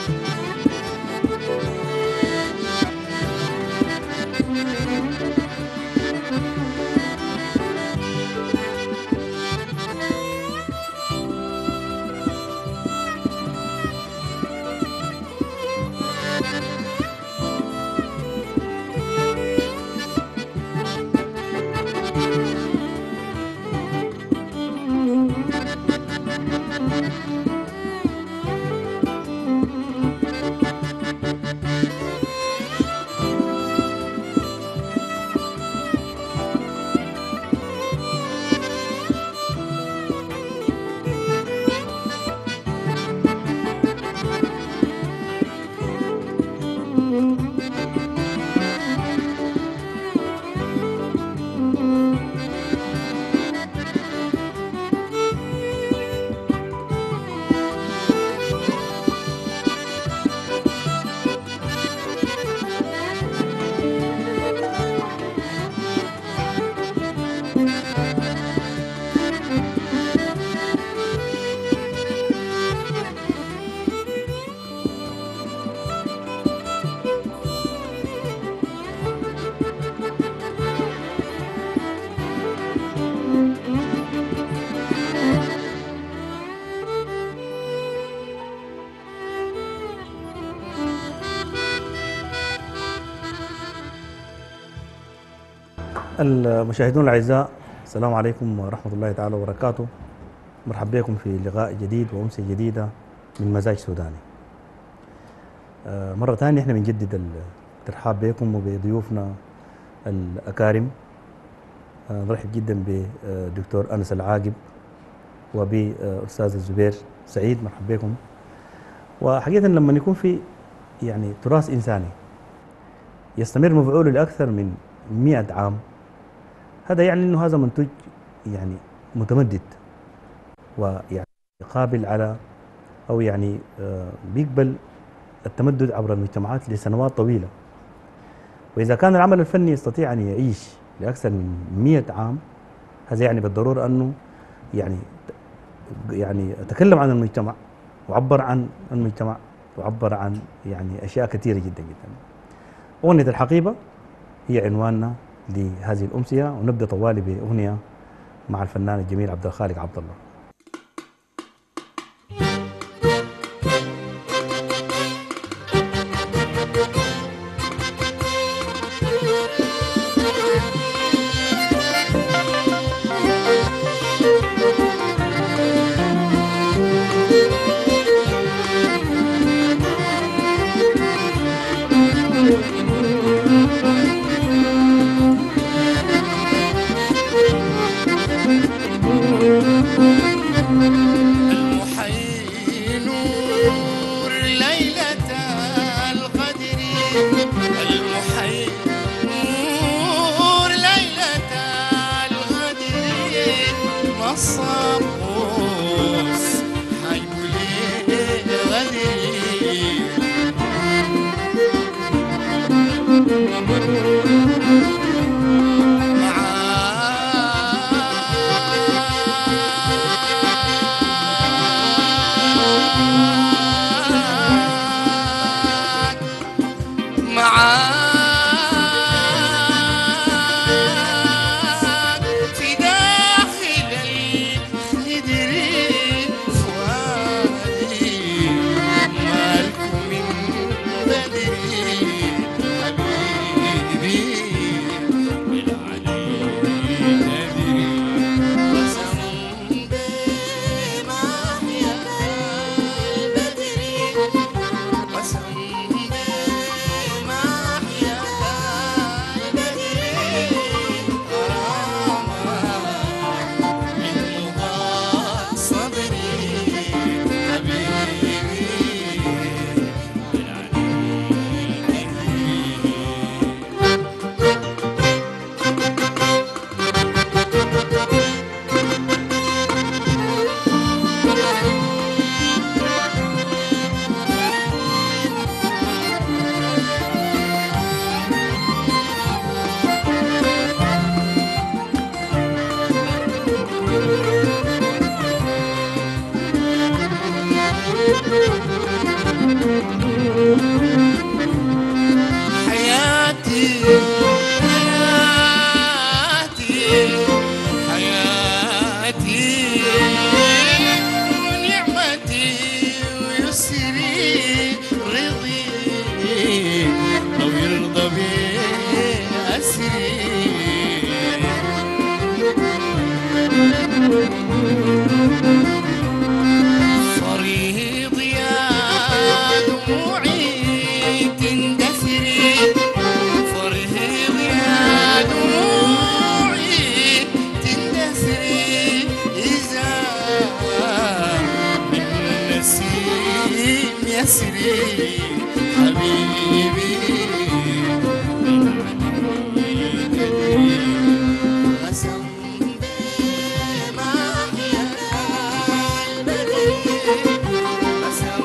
المشاهدون الأعزاء، السلام عليكم ورحمة الله تعالى وبركاته. مرحبا بكم في لقاء جديد وأمسية جديدة من مزاج سوداني. مرة ثانية احنا بنجدد الترحاب بكم وبضيوفنا الأكارم. نرحب جدا بدكتور أنس العاقب وبأستاذ الزبير سعيد، مرحبا بكم. وحقيقة لما يكون في يعني تراث إنساني يستمر مفعوله لأكثر من 100 عام، هذا يعني انه هذا منتج يعني متمدد ويعني قابل على او يعني بيقبل التمدد عبر المجتمعات لسنوات طويله. واذا كان العمل الفني يستطيع ان يعيش لاكثر من 100 عام، هذا يعني بالضروره انه يعني تكلم عن المجتمع وعبر عن المجتمع وعبر عن يعني اشياء كثيره جدا جدا. اغنيه الحقيبه هي عنواننا لهذه الأمسية، ونبدأ طوالي بأغنية مع الفنان الجميل عبد الخالق عبد الله. يسري حبيبي قسم بما يا البدر قسم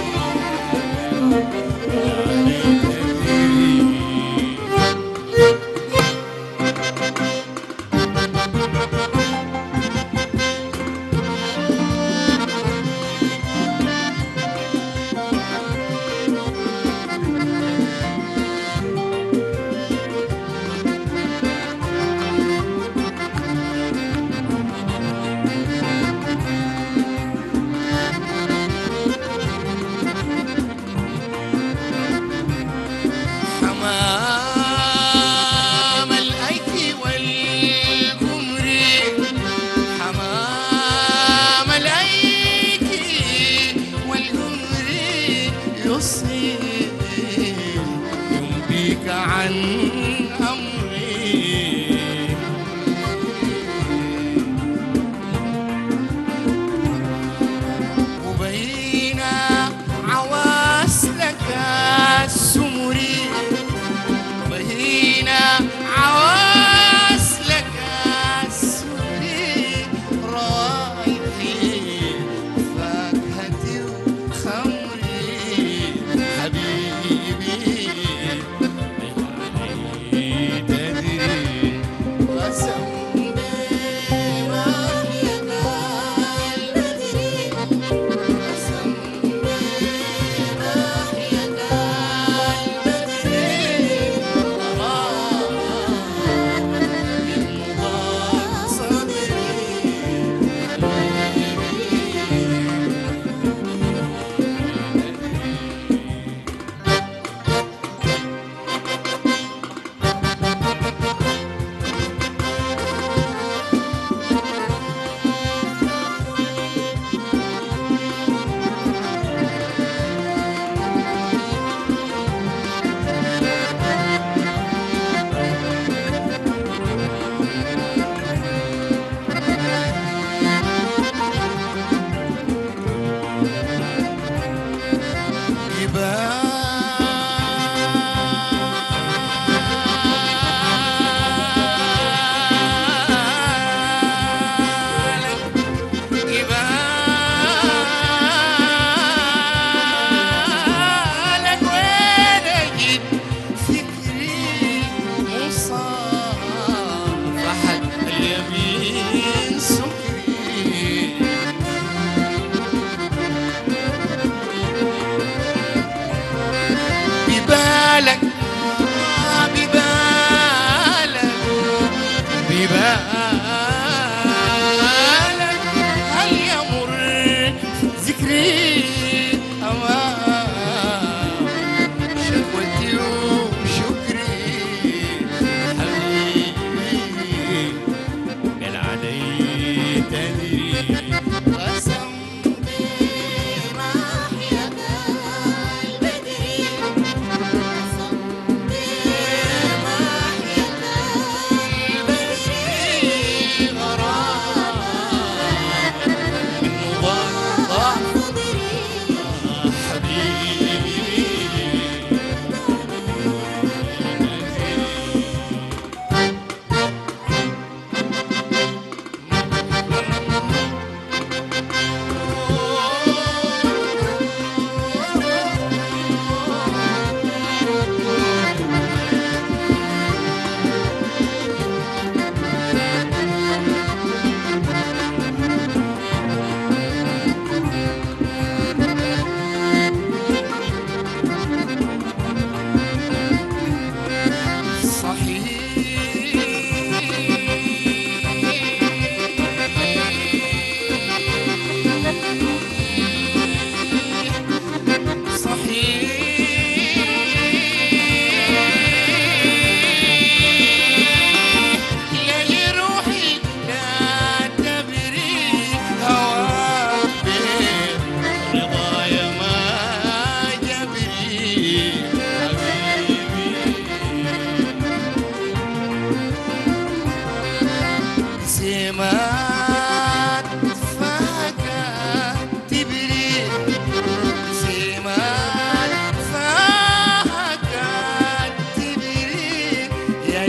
صدري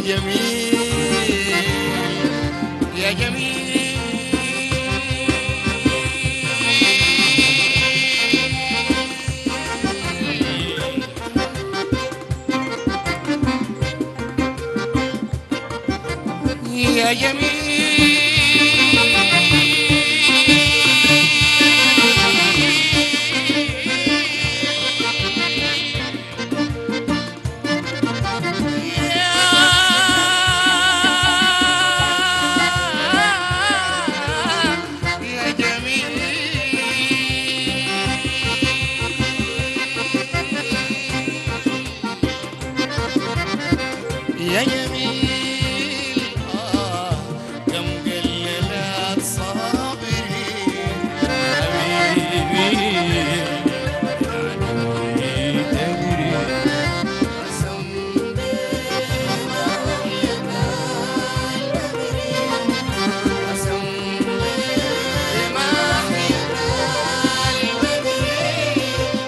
جميل يا جميل يا يا جميل كم قللت صابري حبيبي يعني تدري قسم بما حياك قسم بما حياك البدري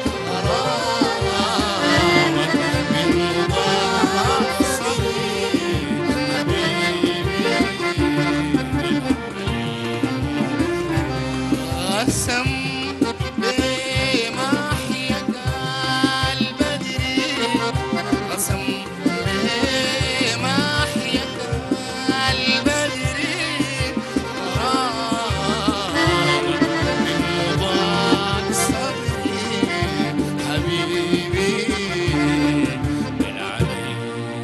غرامك من مضاعف قسم بما حياك البدري قسم بما حياك البدري غرامك من مضاعف صبري حبيبي من عليك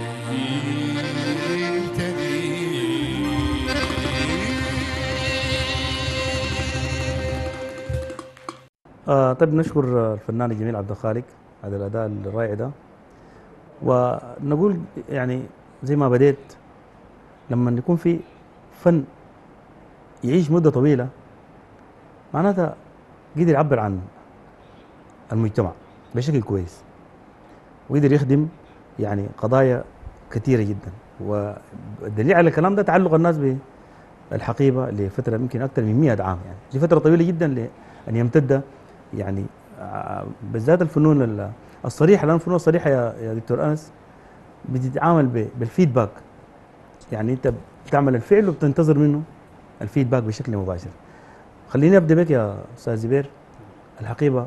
طيب نشكر الفنان الجميل عبد الخالق على الأداء الرائع ده، ونقول يعني زي ما بديت، لما يكون في فن يعيش مدة طويلة معناتها قدر يعبر عن المجتمع بشكل كويس، وقدر يخدم يعني قضايا كثيرة جدا. والدليل على الكلام ده تعلق الناس بالحقيبة لفترة يمكن أكثر من 100 عام، يعني دي فترة طويلة جدا لأن يمتد يعني بالذات الفنون الصريحة، لأن الفنون الصريحة يا دكتور أنس بتتعامل بالفيدباك، يعني أنت بتعمل الفعل وبتنتظر منه الفيدباك بشكل مباشر. خليني أبدأ بك يا أستاذ زبير. الحقيبة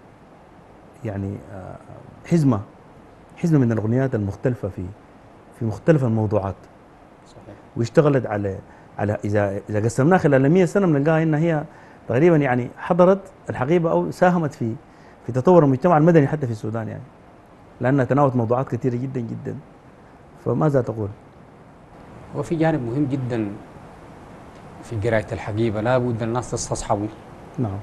يعني حزمة من الأغنيات المختلفة في مختلف الموضوعات، صحيح. واشتغلت على إذا قسمناها خلال 100 سنة بنلقاها إن هي تقريبا يعني حضرت الحقيبة أو ساهمت في تطور المجتمع المدني حتى في السودان، يعني لأنها تناولت موضوعات كثيرة جدا جدا. فماذا تقول؟ وفي جانب مهم جدا في قراءة الحقيبة لا بد الناس تستصحبه، نعم،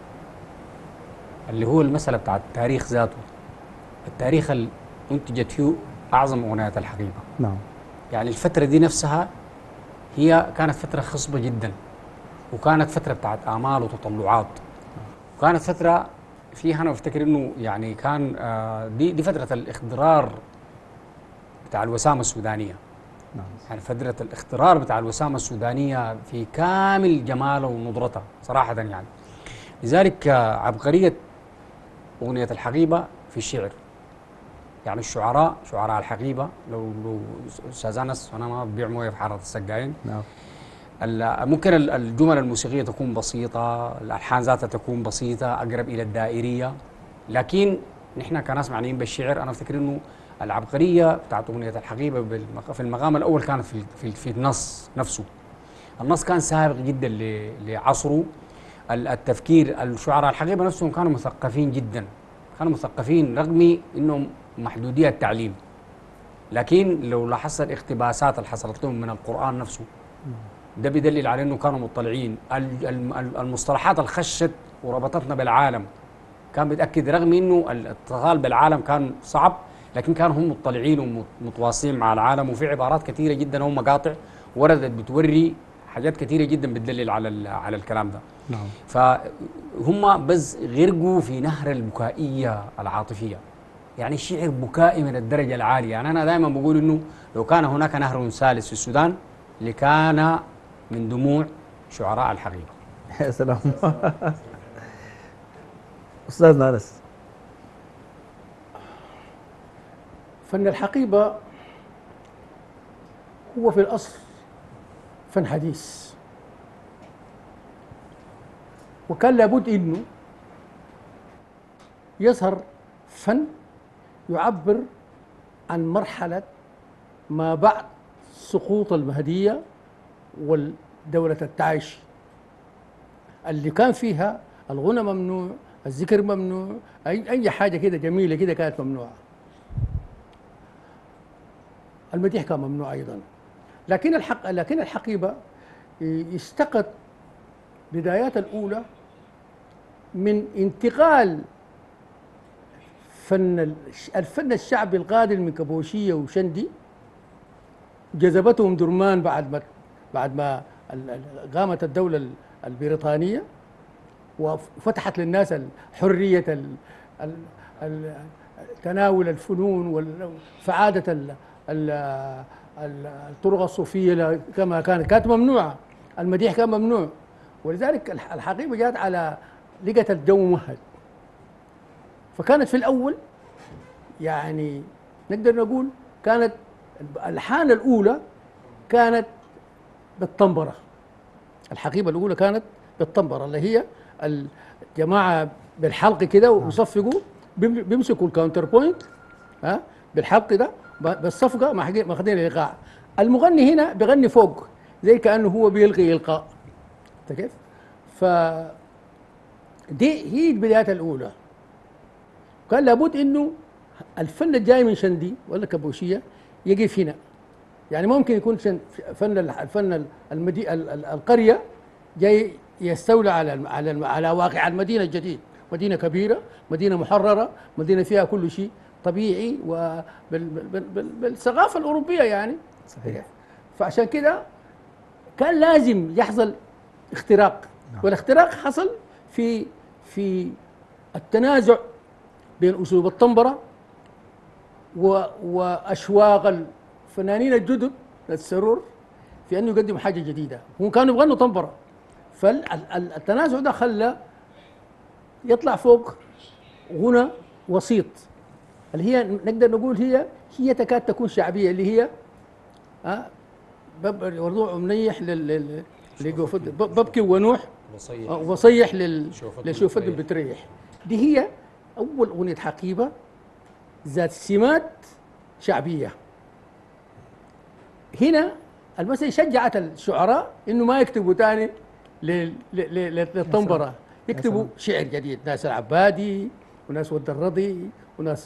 اللي هو المسألة بتاع التاريخ ذاته، التاريخ اللي أنتجت فيه أعظم أغنيات الحقيبة. نعم، يعني الفترة دي نفسها هي كانت فترة خصبة جدا، وكانت فترة بتاعت آمال وتطلعات، وكانت فترة فيها أنا أفتكر إنه يعني كان دي فترة الاخضرار بتاع الوسامة السودانية. نعم، يعني فترة الاخضرار بتاع الوسامة السودانية في كامل جمالها ونضرتها صراحة. يعني لذلك عبقرية أغنية الحقيبة في الشعر، يعني شعراء الحقيبة لو أستاذ أنس، أنا ما ببيع موية في حارة السقاين، نعم، ممكن الجمل الموسيقية تكون بسيطة، الألحان ذاتها تكون بسيطة أقرب إلى الدائرية، لكن نحن كناس معنيين بالشعر أنا أفتكر إنه العبقرية بتاعت أغنية الحقيبة في المقام الأول كانت في النص نفسه. النص كان سابق جدا لعصره. التفكير، الشعراء الحقيبة نفسهم كانوا مثقفين جدا، كانوا مثقفين رغم إنهم محدودية التعليم، لكن لو لاحظت الاقتباسات اللي حصلت لهم من القرآن نفسه ده بيدلل على انه كانوا مطلعين. المصطلحات الخشت وربطتنا بالعالم كان بيتاكد، رغم انه الاتصال بالعالم كان صعب، لكن كانوا هم مطلعين ومتواصلين مع العالم، وفي عبارات كثيره جدا او مقاطع وردت بتوري حاجات كثيره جدا بتدلل على الكلام ده. نعم. فهم بس غرقوا في نهر البكائيه العاطفيه، يعني الشعر بكائي من الدرجه العاليه. يعني انا دائما بقول انه لو كان هناك نهر ثالث في السودان لكان من دموع شعراء الحقيبة. يا سلام. أستاذ أنس، فن الحقيبة هو في الأصل فن حديث، وكان لابد إنه يظهر فن يعبر عن مرحلة ما بعد سقوط المهدية والدولة التعايش اللي كان فيها الغنى ممنوع، الذكر ممنوع، أي حاجة كده جميلة كده كانت ممنوعة. المديح كان ممنوع أيضا. لكن الحقيبة استقت بدايات الأولى من انتقال الفن الشعبي القادم من كابوشية وشندي، جذبتهم درمان بعد ما قامت الدولة البريطانية وفتحت للناس حرية تناول الفنون وفعادة الطرق الصوفية كما كانت ممنوعة. المديح كان ممنوع، ولذلك الحقيبة جاءت على لقت الجو ممهد. فكانت في الأول يعني نقدر نقول كانت الحانة الأولى كانت بالطنبرة. الحقيبة الأولى كانت بالطنبرة اللي هي الجماعة بالحلق كده ويصفقوا، بيمسكوا الكاونتر بوينت بالحلق ده بالصفقة ما خدين الإيقاع. المغني هنا بيغني فوق زي كأنه هو بيلقي إلقاء. كيف؟ دي هي البدايات الأولى. كان لابد إنه الفن الجاي من شندي ولا كابوشية يقف هنا. يعني ممكن يكون الفن القرية جاي يستولى على واقع المدينة الجديد، مدينة كبيرة، مدينة محررة، مدينة فيها كل شيء طبيعي وبالثقافة الأوروبية يعني. صحيح. فعشان كده كان لازم يحصل اختراق. والاختراق حصل في التنازع بين أسلوب الطنبرة وأشواق الفنانين الجدد السرور في أنه يقدموا حاجة جديدة. هم كانوا يبغوا طنبرة، فالتنازع ده خلى يطلع فوق غنى وسيط اللي هي نقدر نقول هي تكاد تكون شعبية، اللي هي ورضوع منيح ببكي ونوح وصيح لشوفة بتريح. دي هي أول أغنية حقيبة ذات سمات شعبية. هنا المسألة شجعت الشعراء إنه ما يكتبوا تاني للطنبرة، يكتبوا شعر جديد. ناس العبادي وناس ود الرضي وناس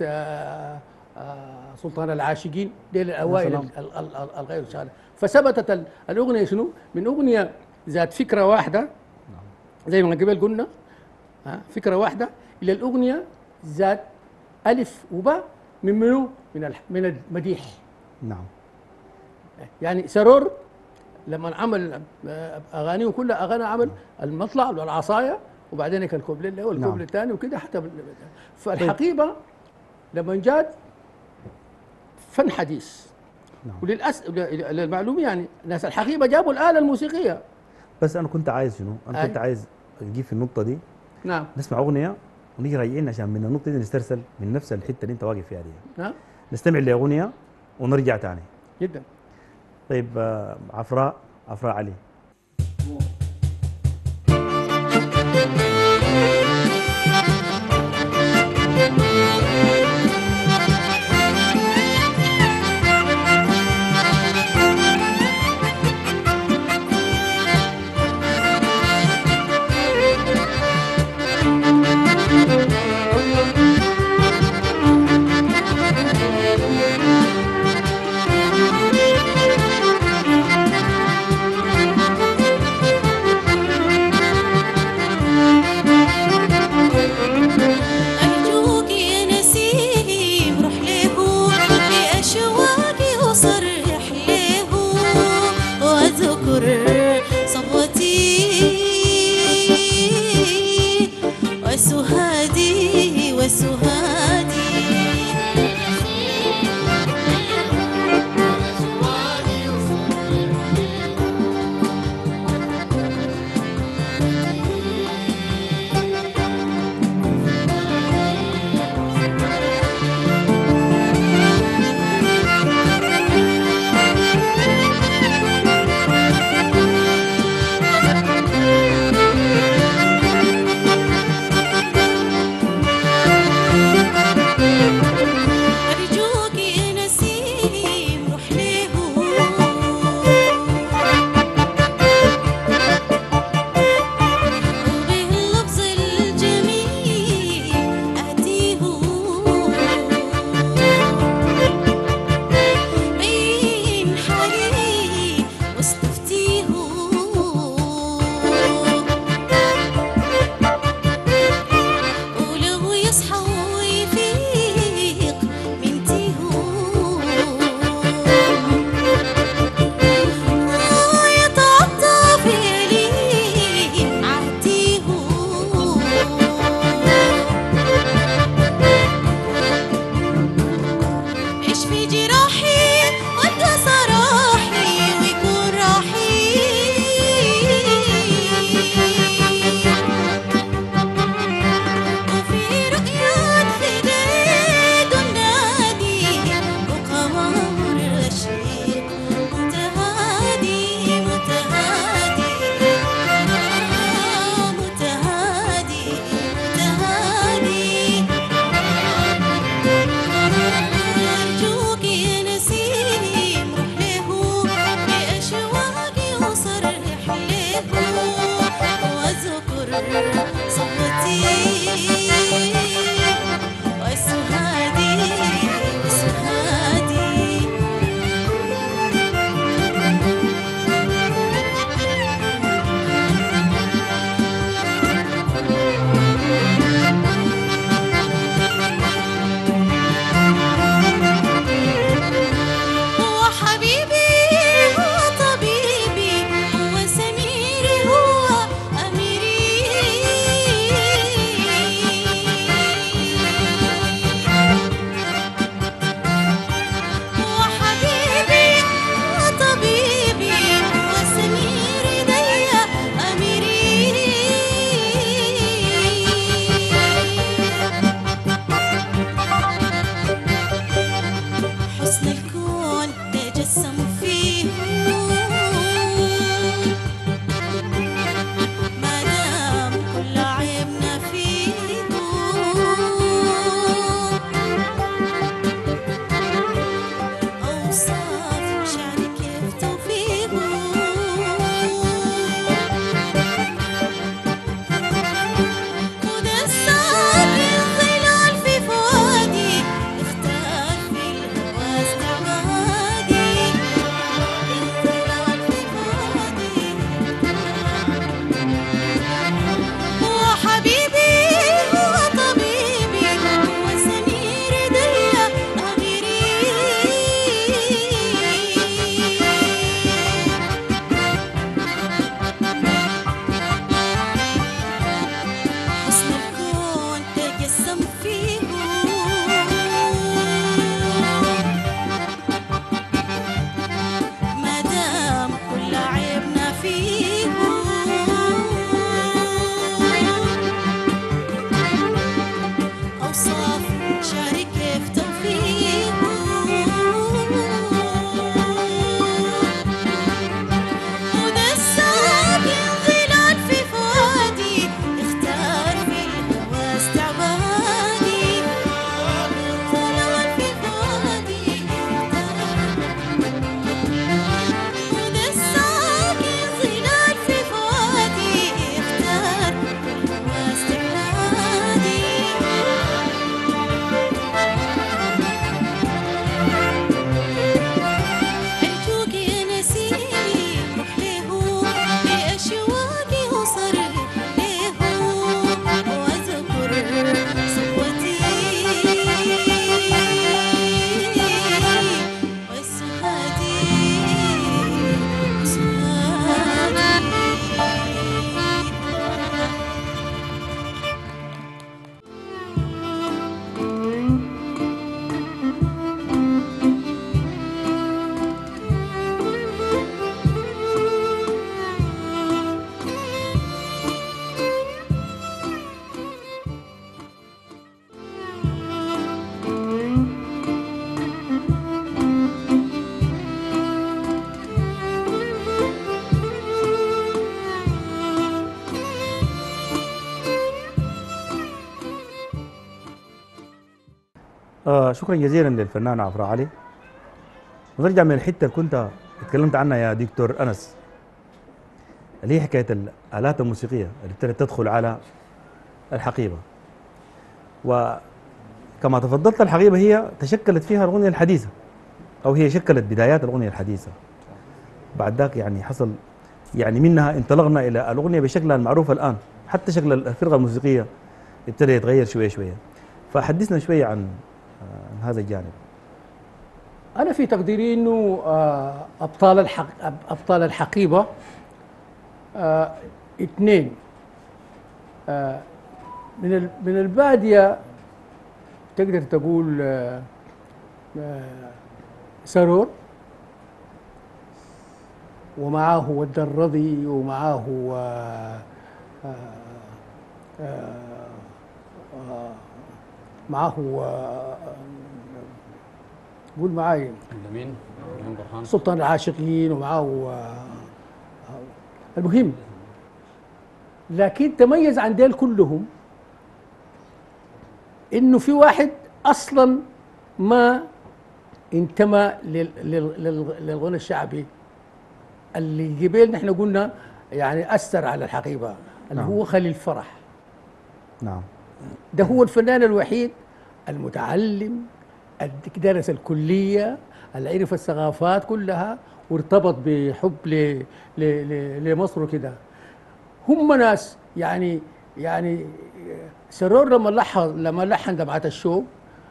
سلطان العاشقين، دي الأوائل الغير شعر. فثبتت الأغنية شنو؟ من أغنية ذات فكرة واحدة زي ما قبل قلنا فكرة واحدة، إلى الأغنية ذات ألف وباء من منو؟ من المديح. نعم. يعني سرور لما عمل أغانيه كلها أغاني عمل المطلع والعصاية وبعدين الكوبلة والكوبلة الثاني وكده حتى. فالحقيبة لما جات فن حديث. نعم. للمعلومة يعني ناس الحقيبة جابوا الآلة الموسيقية. بس أنا كنت عايز شنو؟ أنا كنت عايز نجيب في النقطة دي. نعم. نسمع أغنية ونيجي راجعين عشان من النقطة دي نسترسل من نفس الحتة اللي أنت واقف فيها دي. نعم. نستمع لأغنية ونرجع تاني. جدا. طيب عفراء علي. جراحي وابقى صراحي ويكون راحي وفي رؤيات خديد النادي وقمر رشيق متهادي متهادي متهادي متهادي أرجوك يا نسيم روح له بأشواقي وصرح له وأذكر صحبتي وسهادي سهادي هو حبيبي هو طبيبي هو سميري هو أميري هو حبيبي هو طبيبي هو سميري ديا أميري حسن الكون تجسم فيه ما دام كل عيبنا فيه أوصاف شعري كيف توفيقه وده الساقي الظلال في فؤادي اختار في الهوى استعبادي الظلال في فؤادي هو حبيبي هو طبيبي هو سميري ديا أميري حسن الكون تجسم فيه ما دام كل عيبنا فيه أوصاف شعري كيف توفيقه وده الساقي الظلال في فؤادي اختار في الهوى استعبادي الظلال في فؤادي وده الساقي الظلال في فؤادي اختار في الهوى استعبادي أرجوك يا نسيم روح له بأشواقي وصرح له وأذكر صحبتي وسهادي شكرا جزيلا للفنان عفراء علي. ونرجع من الحته اللي كنت اتكلمت عنها يا دكتور انس، اللي هي حكايه الالات الموسيقيه اللي ابتدت تدخل على الحقيبه. وكما تفضلت الحقيبه هي تشكلت فيها الاغنيه الحديثه، او هي شكلت بدايات الاغنيه الحديثه. بعد ذاك يعني حصل يعني منها انطلقنا الى الاغنيه بشكلها المعروف الان، حتى شكل الفرقه الموسيقيه ابتدى يتغير شويه شويه. فحدثنا شويه عن هذا الجانب. أنا في تقديري إنه أبطال الحقيبة اثنين، من البادية تقدر تقول سرور، ومعاه ود الرضي، ومعاه معاه قول معاي لمين؟ لمين برهان؟ سلطان العاشقين، ومعاه المهم. لكن تميز عن ديل كلهم انه في واحد اصلا ما انتمى للغنى الشعبي اللي قبل نحن قلنا يعني اثر على الحقيبه، اللي نعم. هو خليل فرح. نعم. ده هو الفنان الوحيد المتعلم درس الكليه، اللي عرف الثقافات كلها، وارتبط بحب لمصر وكده. هم ناس يعني سرور لما لحن دمعة الشوق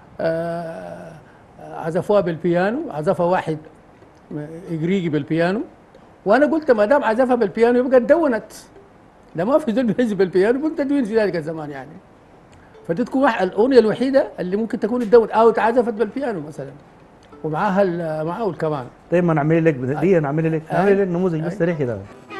عزفوها بالبيانو، عزفها واحد إغريقي بالبيانو، وانا قلت ما دام عزفها بالبيانو يبقى اتدونت، لا ما في زول بيعزف بالبيانو كنت تدوين في ذلك الزمان يعني. فدي تكون الاغنيه الوحيده اللي ممكن تكون اتدونت او اتعزفت بالبيانو مثلا، ومعاها معاه الكمان. طيب ما نعمل لك دي، نعمل لك نموذج بس سريع كده.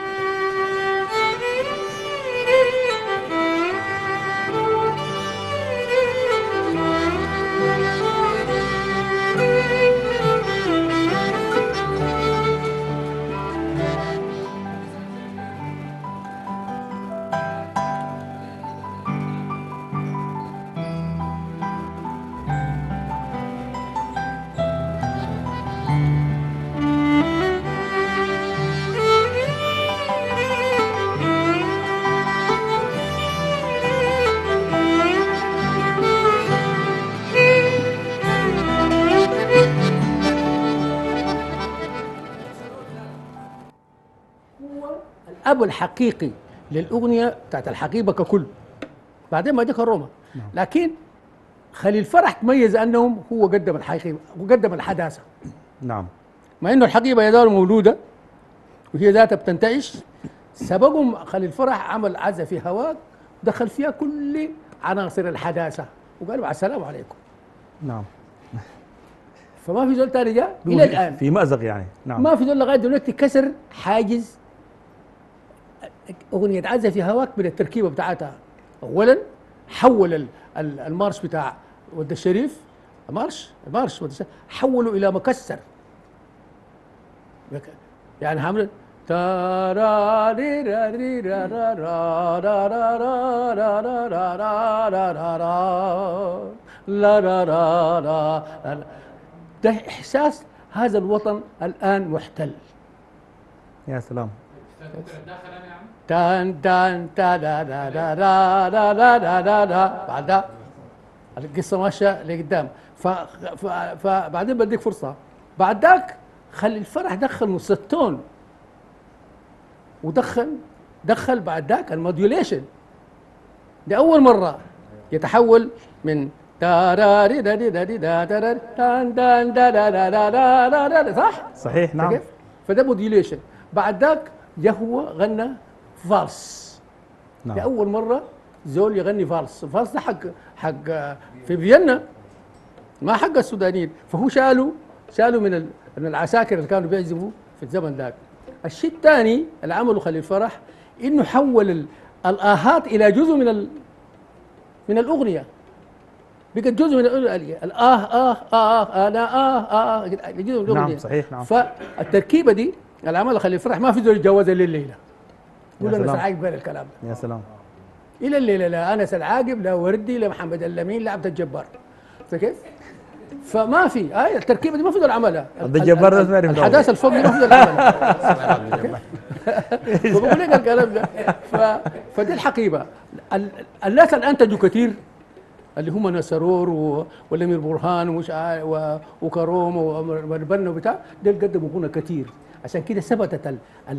الاب الحقيقي للاغنيه بتاعت الحقيبه ككل، بعدين ما جاك الروما. لكن خليل فرح تميز انهم هو قدم الحقيقه وقدم الحداثه، نعم. مع انه الحقيبه يزال موجوده وهي ذاتها بتنتعش. سببهم خليل فرح عمل عزة في هواك، دخل فيها كل عناصر الحداثه وقالوا على السلام عليكم. نعم. فما في زول تاني جاء الى الان، في مأزق يعني. نعم. ما في زول لغايه دلوقتي كسر حاجز اغنيه عزة في هواك من التركيبه بتاعتها. اولا حول المارش بتاع ود الشريف، المارش ود الشريف حولوا الى مكسر، يعني عامل تا ري را ري را را را را را را را را را را را را لا را را را. ده احساس هذا الوطن الان محتل. يا سلام. تان تان تا دا دا دا دا دا دا دا دا دا. بعدها القصه ماشيه لقدام. فبعدين بديك فرصه. بعد ذاك خلي الفرح دخل نص التون، ودخل بعد ذاك الموديوليشن. ده اول مره يتحول من تاراري دا دي دا دي دا دا تان تان دا دا دا دا دا دا. صح؟ صحيح. نعم. فده موديوليشن. بعد ذاك جا هو غنى فالس. نعم. لأول مرة زول يغني فالس. الفالس ده حق في فيينا، ما حق السودانيين. فهو شالوا من العساكر اللي كانوا بيعزفوا في الزمن ذاك. الشيء الثاني اللي عمله خليل فرح انه حول الآهات الى جزء من الأغنية. بقت جزء من الأغنية. انا جزء من الأغنية. نعم. صحيح. نعم. فالتركيبة دي اللي عملها خليل فرح ما في زول يتجاوزها لليلة. قول انا سالعاقب غير الكلام ده. يا سلام. الى الليله لا انس العاقب، لا وردي، لا محمد اللمين، لا عبد الجبار. كيف؟ فما في التركيبه دي ما في دول عملها. عبد الجبار ده الحداثه الفوق دي ما في دول عملها. فبقول لك الكلام ده. فدي الحقيبه. الناس اللي انتجوا كثير اللي هم نسرور والامير برهان وكروم وبنا وبتاع، دول قدموا غنى كثير. عشان كده ثبتت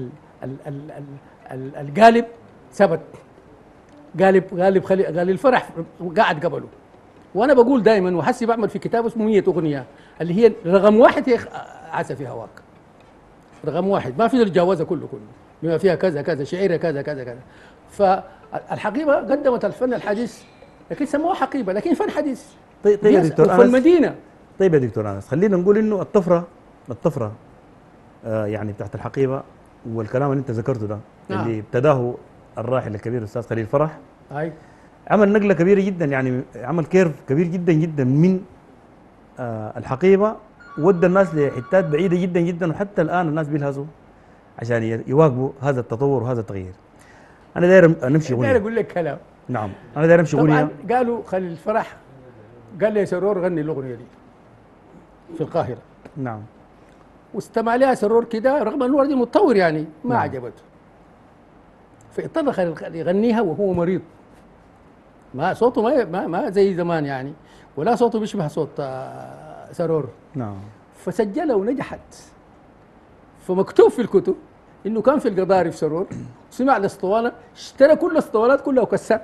القالب، ثبت قالب خليل فرح قاعد قبله. وانا بقول دائما وحسي بعمل في كتاب اسمه 100 اغنيه، اللي هي رقم واحد هي عسى في هواك. رقم واحد ما في يتجاوزها كله بما فيها كذا كذا شعيره كذا كذا كذا. فالحقيبه قدمت الفن الحديث، لكن سموها حقيبه لكن فن حديث. طيب يا دكتور انس، وفي المدينه. طيب يا دكتور انس، خلينا نقول انه الطفره الطفره يعني بتاعت الحقيبه والكلام اللي انت ذكرته ده نعم. اللي ابتداه الراحل الكبير الاستاذ خليل فرح، هاي عمل نقله كبيره جدا، يعني عمل كيرف كبير جدا جدا من الحقيبه، ودى الناس لحتات بعيده جدا جدا، وحتى الان الناس بيلهزوا عشان يواكبوا هذا التطور وهذا التغيير. انا داير نمشي داير غنيه. اقول لك كلام. نعم انا داير امشي طبعا غنيه. قالوا خلي الفرح، قال لي سرور غني الاغنيه دي في القاهره، نعم واستمع لها سرور كده رغم انه راجل متطور يعني ما نعم. عجبته، فاضطر خليل يغنيها وهو مريض، ما صوته ما زي زمان يعني، ولا صوته بيشبه صوت سرور، نعم فسجلها ونجحت. فمكتوب في الكتب انه كان في القضاري في سرور، سمع الاسطوانه اشترى كل الاسطوانات كلها وكسر.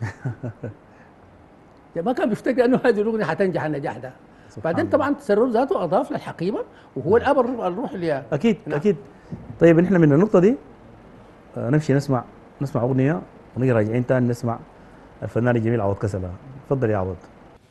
ما كان بيفتكر انه هذه الاغنيه حتنجح النجاح ده. بعدين طبعا سرور ذاته اضاف للحقيبه وهو الاب الروح اللي اكيد نعم. اكيد. طيب نحن من النقطه دي نمشي نسمع اغنيه ونيجي راجعين تاني نسمع الفنان الجميل عوض كسلة. تفضل يا عوض.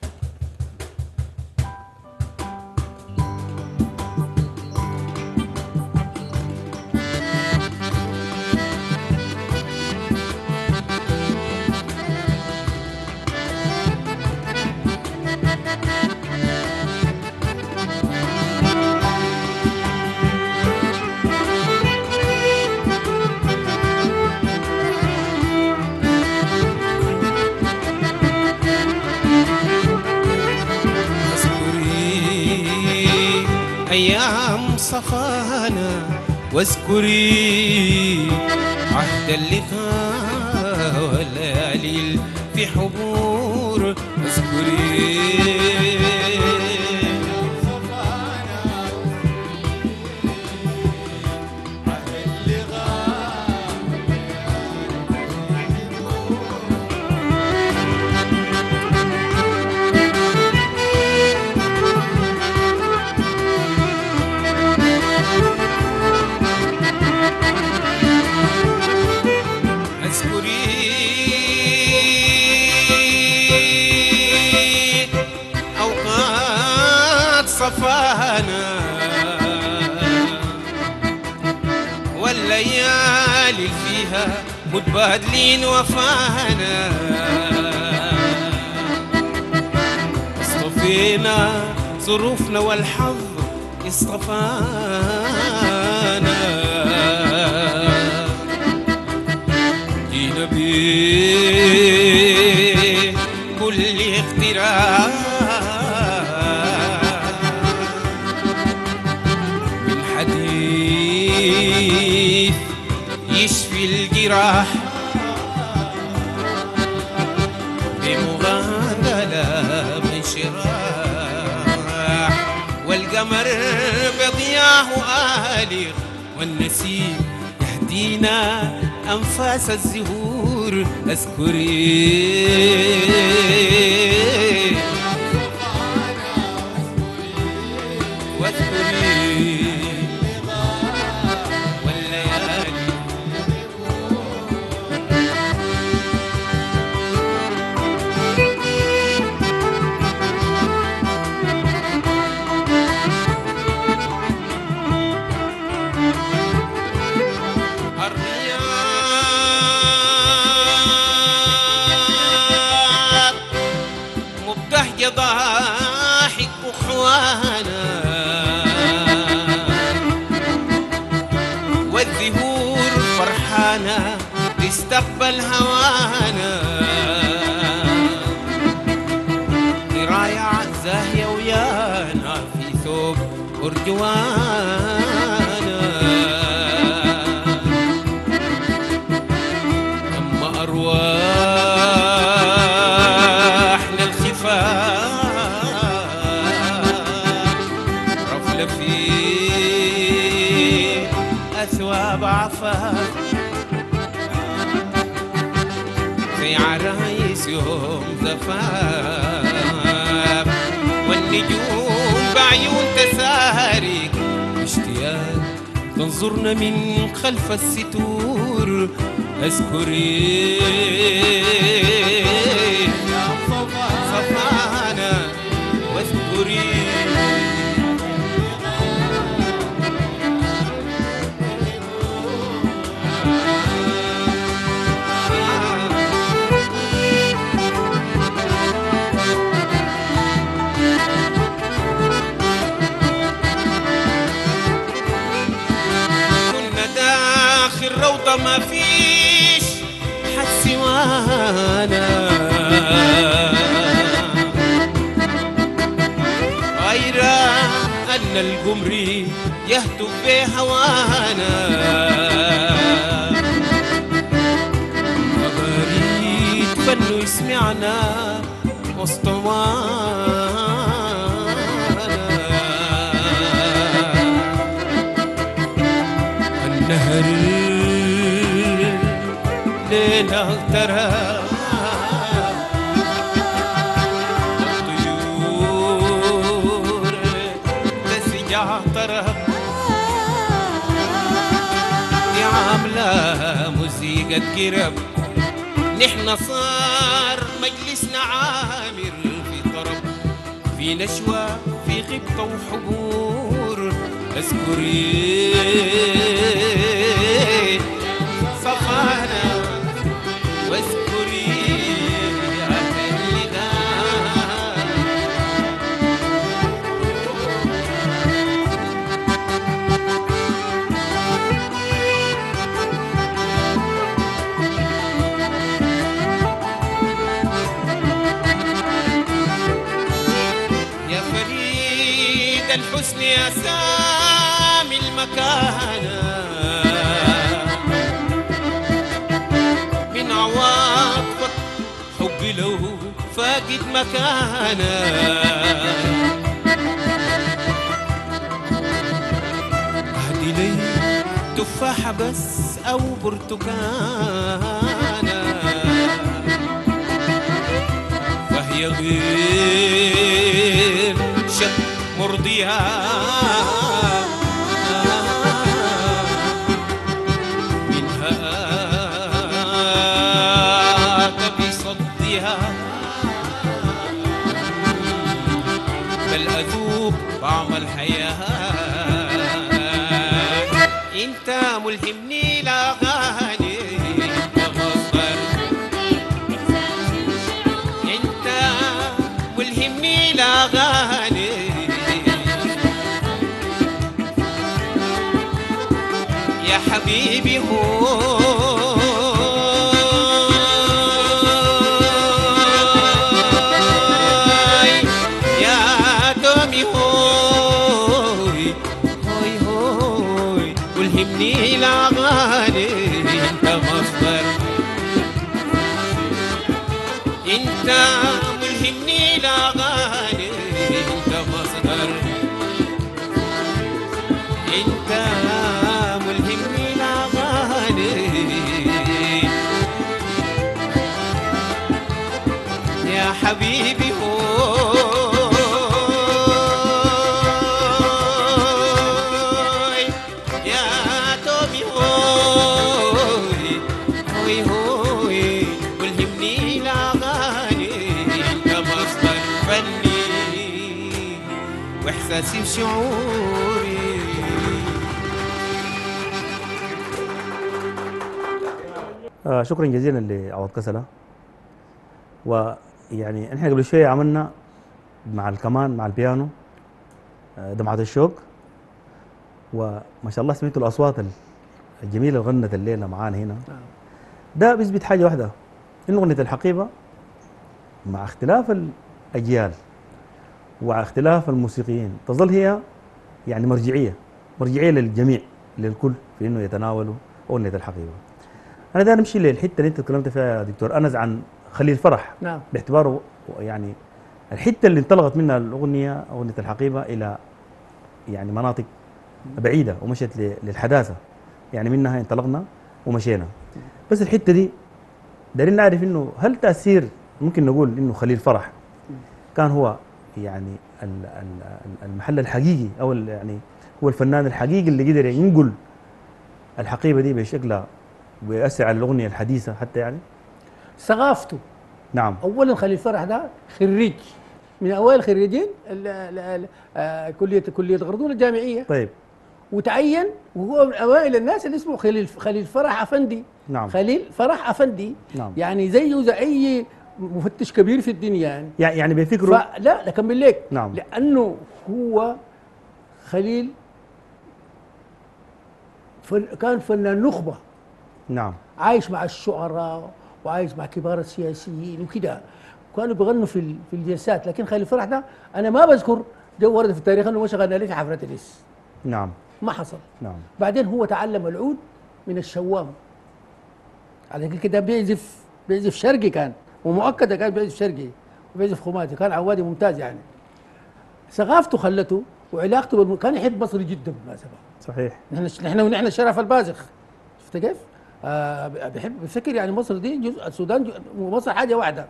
أيام صفانا واذكري عهد اللقاء والليالي في حبور اذكري صفانا والليالي فيها متبادلين وفانا اصطفينا ظروفنا والحظ اصطفانا جينا بكل اختراع يشفي الجراح بمغادلة من شراح والقمر بضياه آلغ والنسيم يهدينا أنفاس الزهور أذكري واذكري ضاحك أخوانا والزهور فرحانة تستقبل هوانا قراية زاهية ويانا في ثوب أرجوانا أما أرواحنا الخفاف في أثواب عفاف في عرايس يوم زفاف والنجوم بعيون تسارق اشتياق تنظرنا من خلف الستور اذكري صفانا واذكري فوضى ما فيش حد سوانا، غير أن القمري يهتف بهوانا، وبريد فنه يسمعنا وسطوانا. النهر ليلة ترى الطيور تسجع ترى، دي عاملة موسيقى قرب، نحن صار مجلسنا عامر في طرب، في نشوة في غبطة وحبور. اذكري صفانا واذكري عهد اللقاء. يا فريد الحسن يا سامي المكانة، من عواطفك حبي لو فاقد مكانة، اهدي لي تفاحة بس أو برتقانة، فهي غير شك مرضية منها تبي صديها، بل أذوق طعم الحياة. انت ملهمني الأغاني ومصدر، انت ملهمني الأغاني، يا حبيبي هوي يا دومي هوي هوي هوي، والهمني الأغاني. انت مصدر، انت ملهمني الأغاني، انت مصدر، انت ملهمني الأغاني، يا حبيبي هوي يا تومي هوي هوي هوي، ملهمني الأغاني. انت مصدر فني واحساسي وشعوري. شكرا جزيلا لعوض كسلة. ويعني احنا قبل شويه عملنا مع الكمان مع البيانو دمعة الشوق، وما شاء الله سمعتوا الاصوات الجميله اللي غنت الليله معانا هنا. ده بيثبت حاجه واحده، انه اغنيه الحقيبه مع اختلاف الاجيال ومع اختلاف الموسيقيين تظل هي يعني مرجعيه للجميع للكل في انه يتناولوا اغنيه الحقيبه. انا ده نمشي للحته اللي انت تكلمت فيها يا دكتور انس عن خليل فرح، نعم. باعتباره يعني الحته اللي انطلقت منها اغنيه الحقيبه الى يعني مناطق بعيده ومشت للحداثه، يعني منها انطلقنا ومشينا. بس الحته دي دايرين نعرف انه هل تاثير ممكن نقول انه خليل فرح كان هو يعني المحل الحقيقي او يعني هو الفنان الحقيقي اللي قدر ينقل الحقيبه دي بشكلها ويأثر على الاغنيه الحديثه حتى يعني ثقافته. نعم. اولا خليل فرح ده خريج من اوائل خريجين كليه غردون الجامعيه. طيب. وتعين وهو من اوائل الناس اللي اسمه خليل فرح افندي. نعم. خليل فرح افندي. نعم. يعني زيه زي اي مفتش كبير في الدنيا يعني بفكره. لا اكمل لك. نعم. لانه هو خليل كان فنان نخبه نعم. عايش مع الشعراء وعايش مع كبار السياسيين وكده، كانوا بيغنوا في الجلسات. لكن خليل فرح ده انا ما بذكر جو ورد في التاريخ انه مش غنى لي في حفله العرس، نعم. ما حصل. نعم. بعدين هو تعلم العود من الشوام، على كده بيعزف شرقي، كان ومؤكد كان بيعزف شرقي وبيعزف خماسي، كان عوادي ممتاز يعني. ثقافته خلته وعلاقته كان يحب مصر جدا بالمناسبه. صحيح. نحن الشرف البازخ، شفت كيف؟ بيحب بيفكر يعني مصر دي جزء، السودان جزء ومصر حاجه واحده.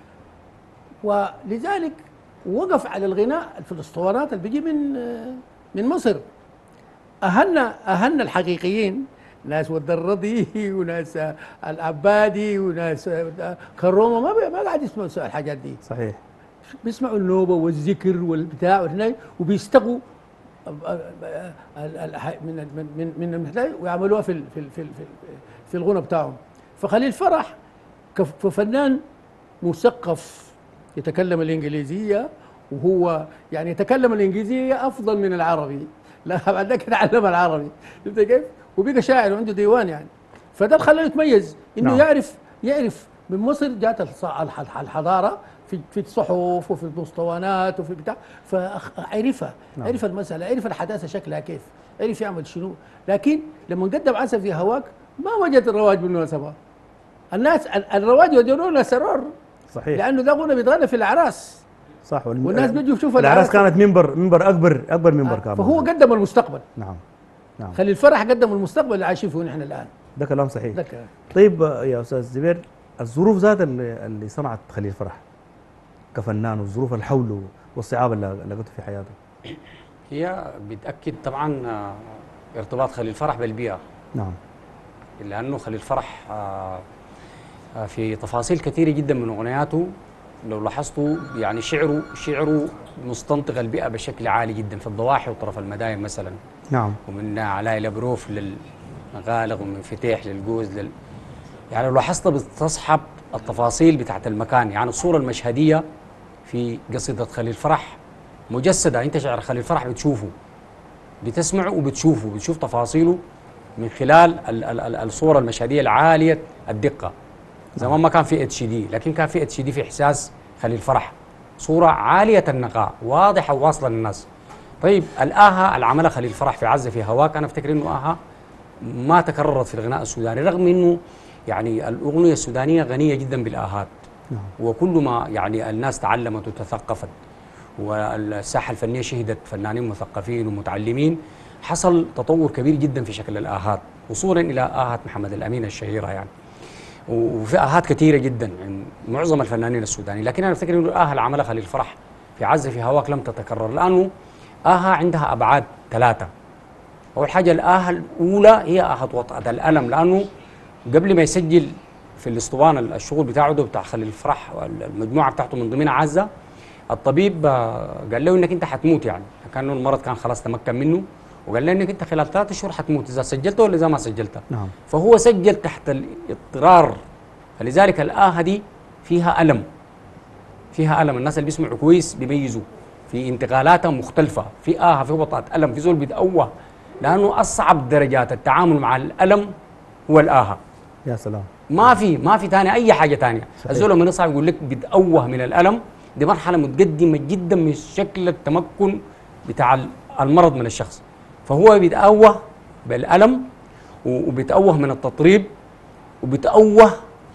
ولذلك وقف على الغناء في الاسطوانات اللي بيجي من مصر. اهلنا الحقيقيين ناس ود الرضي وناس العبادي وناس كرومه ما قاعد يسمعوا الحاجات دي. صحيح. بيسمعوا النوبه والذكر والبتاع والهناي، وبيستقوا من المحتاج ويعملوها في الغنى بتاعهم. فخليل فرح كفنان مثقف يتكلم الانجليزيه، وهو يعني يتكلم الانجليزيه افضل من العربي، لا بعد ذاك تعلم العربي، شفت كيف؟ وبقى شاعر وعنده ديوان يعني. فده اللي خلاه يتميز انه نعم. يعرف من مصر جات الحضاره في الصحف وفي الاسطوانات وفي بتاع، فعرفها. نعم. عرف المساله، عرف الحداثه شكلها كيف، عرف يعمل شنو. لكن لما قدم عسل في هواك ما وجد الرواج بالمناسبه. الناس الرواج يوجدون له سرور، صحيح. لانه ده غنى بيتغنى في الاعراس، صح. والناس بيجوا يشوفوا الاعراس كانت منبر اكبر منبر كان. فهو قدم المستقبل. نعم. نعم. خلي الفرح قدم المستقبل اللي عايشين فيه نحن الان. ده كلام صحيح. ده كلام. طيب يا استاذ زبير، الظروف ذات اللي صنعت خليل فرح كفنان، والظروف الحول والصعاب اللي لقيته في حياته، هي بتأكد طبعا ارتباط خليل فرح بالبيئة. نعم. لأنه خليل فرح في تفاصيل كثيرة جدا من أغنياته لو لاحظتوا يعني شعره مستنطق البيئة بشكل عالي جدا في الضواحي وطرف المداين مثلا. نعم. ومن علاء الابروف للغالغ، ومن فتيح للجوز يعني لو لاحظت بتصحب التفاصيل بتاعت المكان. يعني الصورة المشهدية في قصيدة خليل فرح مجسدة، انت شعر خليل فرح بتشوفه، بتسمعه وبتشوفه، بتشوف تفاصيله من خلال الصورة المشهدية العالية الدقة. زمان ما كان في HD، لكن كان في HD في إحساس خليل فرح، صورة عالية النقاء واضحة وواصلة للناس. طيب الآها اللي عملها خليل فرح في عزة في هواك، أنا أفتكر إنه آها ما تكررت في الغناء السوداني، رغم إنه يعني الأغنية السودانية غنية جدا بالآهات. وكل ما يعني الناس تعلمت وتثقفت والساحة الفنية شهدت فنانين مثقفين ومتعلمين، حصل تطور كبير جدا في شكل الآهات، وصولا إلى آهات محمد الأمين الشهيرة يعني. وفي آهات كثيرة جدا يعني معظم الفنانين السودانيين. لكن أنا أفتكر إنه الآها اللي عملها خليل فرح في عزة في هواك لم تتكرر، لأنه آها عندها أبعاد ثلاثة. أول حاجة الآها الأولى هي آها وطأة الألم، لأنه قبل ما يسجل في الاسطوانة الشغل بتاعه ده بتاع خليل فرح والمجموعة بتاعته من ضمنها عزة، الطبيب قال له إنك أنت حتموت، يعني كان المرض كان خلاص تمكن منه، وقال له إنك أنت خلال 3 شهور حتموت إذا سجلته ولا إذا ما سجلته. نعم. فهو سجل تحت الاضطرار، فلذلك الآهة دي فيها ألم، فيها ألم. الناس اللي بيسمعوا كويس بيميزوا في انتقالاتها مختلفة، في آهة، في وطأة ألم، في زول بيتأوه، لأنه أصعب درجات التعامل مع الألم هو الآهة. يا سلام. ما في ثاني أي حاجة ثانية. الزول لما يصعب يقول لك بيتأوه من الألم، دي مرحلة متقدمة جدا من شكل التمكن بتاع المرض من الشخص. فهو بيتأوه بالألم، وبيتأوه من التطريب، وبيتأوه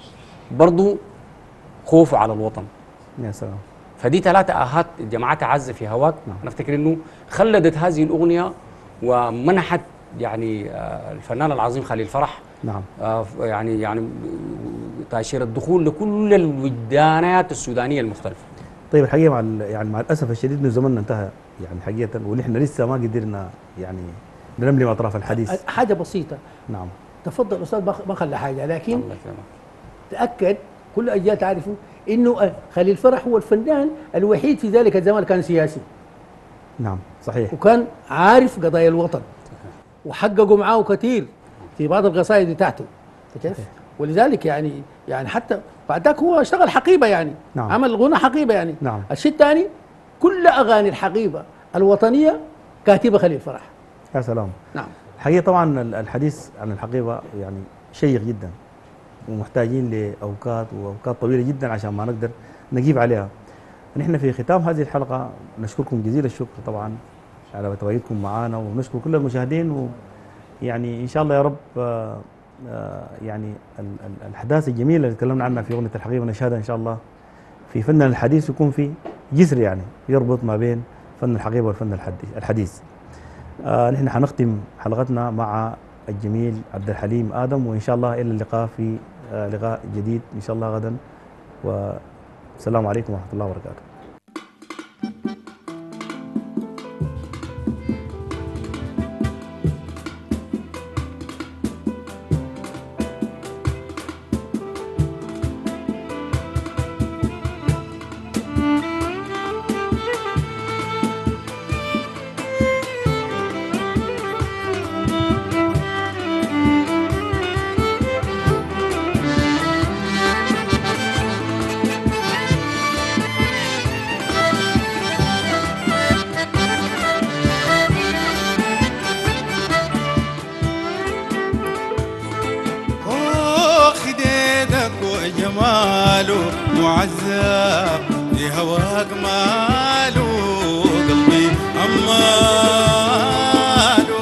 برضو خوفه على الوطن. يا سلام. فدي 3 آهات جمعتها عزة في هواك. أنا أفتكر إنه خلدت هذه الأغنية ومنحت يعني الفنان العظيم خليل فرح نعم. يعني تأشيرة الدخول لكل الوجدانات السودانية المختلفة. طيب الحقيقة مع الأسف الشديد إنه زمننا انتهى يعني حقيقة، ونحن لسه ما قدرنا يعني نلملم أطراف الحديث. حاجة بسيطة. نعم. تفضل أستاذ، ما خلى حاجة، لكن الله يكرمك. تأكد كل أجيال تعرفوا إنه خليل فرح هو الفنان الوحيد في ذلك الزمان كان سياسي. نعم صحيح. وكان عارف قضايا الوطن، وحققوا معاه كثير في بعض القصائد بتاعته، كيف؟ ولذلك يعني حتى بعد ذاك هو اشتغل حقيبه يعني. نعم. عمل غنى حقيبه يعني. نعم. الشيء الثاني كل اغاني الحقيبه الوطنيه كاتبه خليل فرح. يا سلام. نعم. الحقيقة طبعا الحديث عن الحقيبة يعني شيق جدا، ومحتاجين لأوقات طويلة جدا عشان ما نقدر نجيب عليها. نحن في ختام هذه الحلقة نشكركم جزيل الشكر طبعا على تواجدكم معنا، ونشكر كل المشاهدين، ويعني إن شاء الله يا رب يعني الأحداث الجميلة اللي تكلمنا عنها في أغنية الحقيقة ونشهدها إن شاء الله في فن الحديث يكون في جسر يعني يربط ما بين فن الحقيقة والفن الحديث. نحن حنختم حلقتنا مع الجميل عبد الحليم آدم، وإن شاء الله إلى اللقاء في لقاء جديد إن شاء الله غدا، والسلام عليكم ورحمة الله وبركاته. جماله معذب لهواك ماله قلبي أماله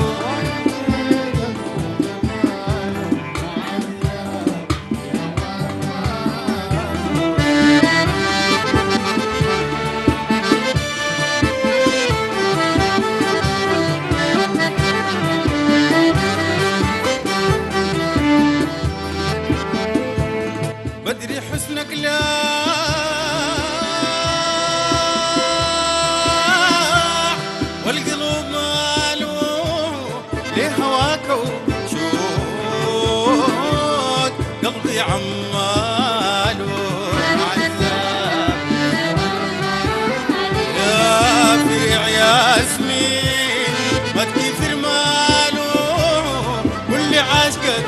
بدري حسنك لا والقلوب ماله لهواك وشوق قلبي عماله عذاب يا فريع ياسمين ما تكثر ماله واللي عاشقك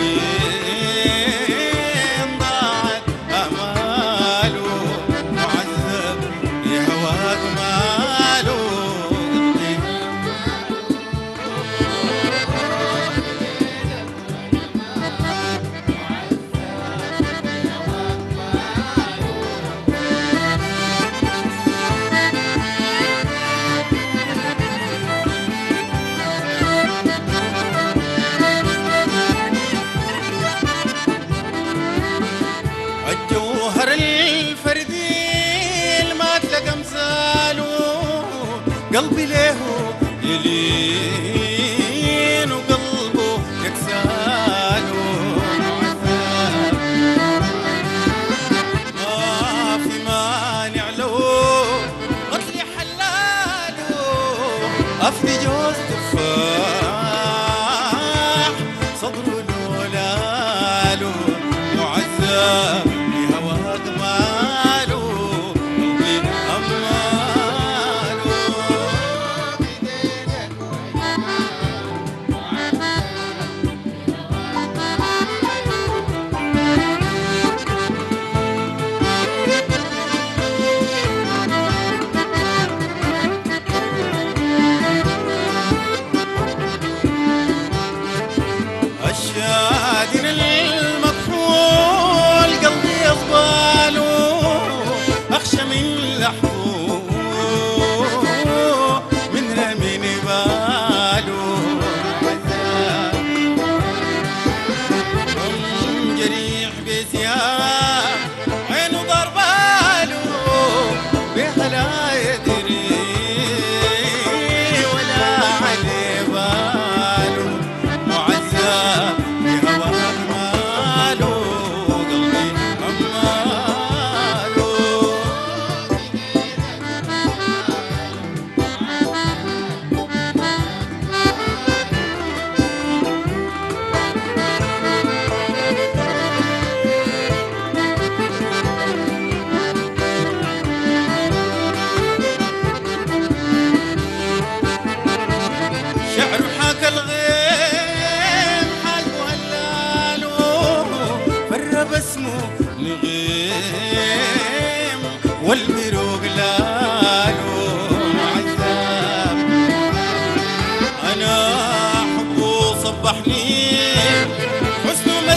الجوهر الفردي ما تلقى مثاله قلبي له يلين وقلبه يكساله ما في مانع له قتلي حلاله أفدي جوز تفاح صدره لولاله معذب الشادن المكحول قلبي يصباله أخشى من لحظه من رمي نباله جريح بثياب عينه ضرباله بها لا يدري ولا عليه باله معذب بهواك ماله قلبي أماله شعر حاكى الغيم حاله هلاله فرب اسمه لغيم والبروق لاله عذاب أنا حبه صبحني حسنه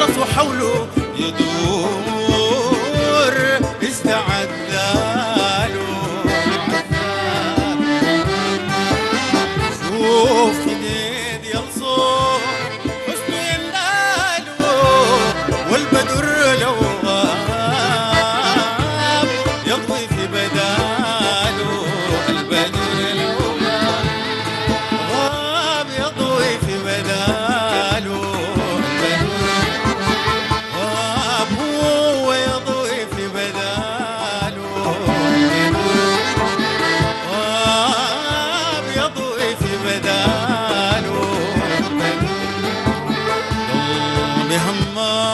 فرس حوله يدور استعد له شوف جديد يلصق حسنه يناله والبدر لو غاب يضوي في بداله البدر لو غاب يضوي في بداله غاب هو يضوي في بداله غاب يضوي في بداله قلبي همه